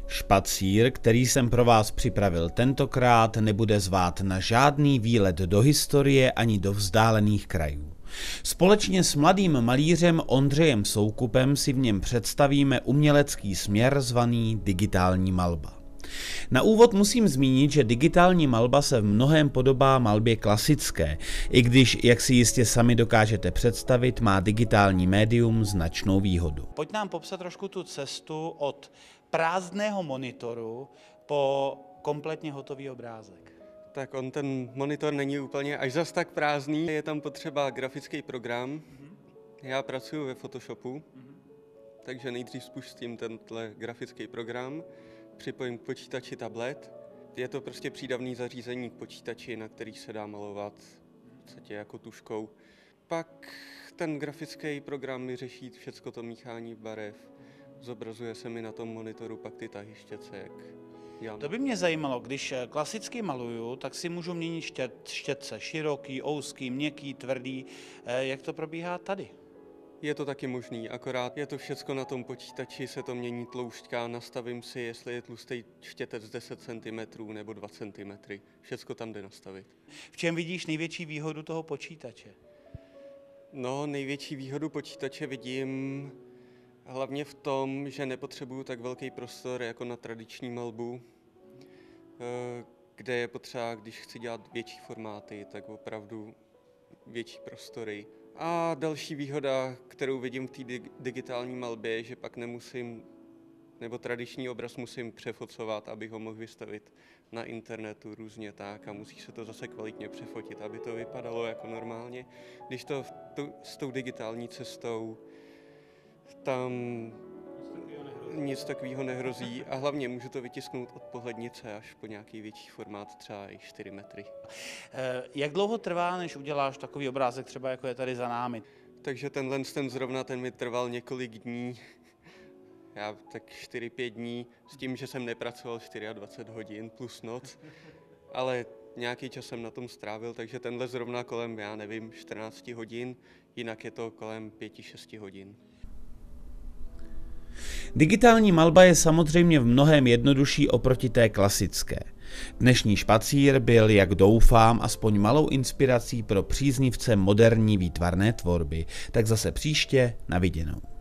Špacír, který jsem pro vás připravil tentokrát, nebude zvát na žádný výlet do historie ani do vzdálených krajů. Společně s mladým malířem Ondřejem Soukupem si v něm představíme umělecký směr zvaný digitální malba. Na úvod musím zmínit, že digitální malba se v mnohém podobá malbě klasické, i když, jak si jistě sami dokážete představit, má digitální médium značnou výhodu. Pojď nám popsat trošku tu cestu od prázdného monitoru po kompletně hotový obrázek. Tak ten monitor není úplně až zas tak prázdný, je tam potřeba grafický program. Já pracuji ve Photoshopu, takže nejdřív spustím tenhle grafický program, připojím k počítači tablet. Je to prostě přídavný zařízení k počítači, na který se dá malovat v podstatě jako tužkou. Pak ten grafický program mi řeší všecko to míchání barev. Zobrazuje se mi na tom monitoru pak ty tahy štětce, jak dělám. To by mě zajímalo, když klasicky maluju, tak si můžu měnit štětce, široký, úzký, měkký, tvrdý. Jak to probíhá tady? Je to taky možný, akorát je to všecko na tom počítači, se to mění tloušťka, nastavím si, jestli je tlustý štětec 10 cm nebo 2 cm. Všecko tam jde nastavit. V čem vidíš největší výhodu toho počítače? No, největší výhodu počítače vidím hlavně v tom, že nepotřebuju tak velký prostor jako na tradiční malbu, kde je potřeba, když chci dělat větší formáty, tak opravdu větší prostory. A další výhoda, kterou vidím v té digitální malbě, je, že pak nemusím, nebo tradiční obraz musím přefocovat, abych ho mohl vystavit na internetu různě tak a musí se to zase kvalitně přefotit, aby to vypadalo jako normálně. Když to s tou digitální cestou, tam nic takového nehrozí a hlavně můžu to vytisknout od pohlednice až po nějaký větší formát, třeba i 4 metry. Jak dlouho trvá, než uděláš takový obrázek, třeba jako je tady za námi? Takže ten zrovna mi trval několik dní, já tak 4-5 dní, s tím, že jsem nepracoval 24 hodin plus noc, ale nějaký čas jsem na tom strávil, takže tenhle zrovna kolem, 14 hodin, jinak je to kolem 5-6 hodin. Digitální malba je samozřejmě v mnohém jednodušší oproti té klasické. Dnešní špacír byl, jak doufám, aspoň malou inspirací pro příznivce moderní výtvarné tvorby. Tak zase příště, na viděnou.